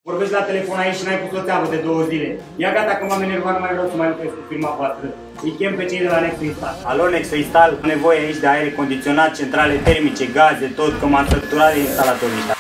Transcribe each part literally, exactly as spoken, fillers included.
Vorbești la telefon aici și n-ai pus o țeavă de două zile. Ia gata că m-am enervat, nu mai vreau să mai lucrez cu firma voastră. Îi chem pe cei de la Nexo Install. Alo, Nexo Install, am nevoie aici de aer condiționat, centrale termice, gaze, tot, că m-am săturat de instalatorii ăștia.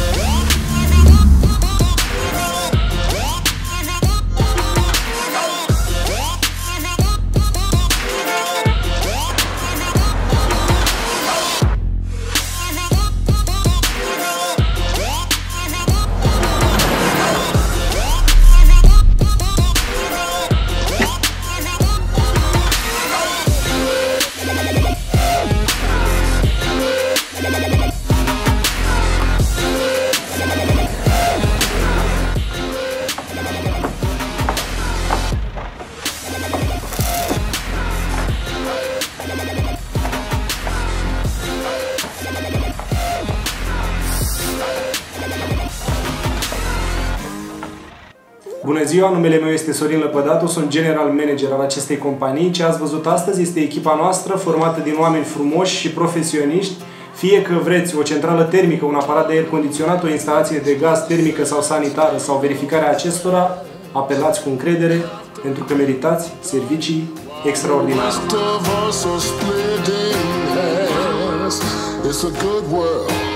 Bună ziua, numele meu este Sorin Lăpădatu, sunt general manager al acestei companii. Ce ați văzut astăzi este echipa noastră formată din oameni frumoși și profesioniști. Fie că vreți o centrală termică, un aparat de aer condiționat, o instalație de gaz termică sau sanitară sau verificarea acestora, apelați cu încredere pentru că meritați servicii extraordinare.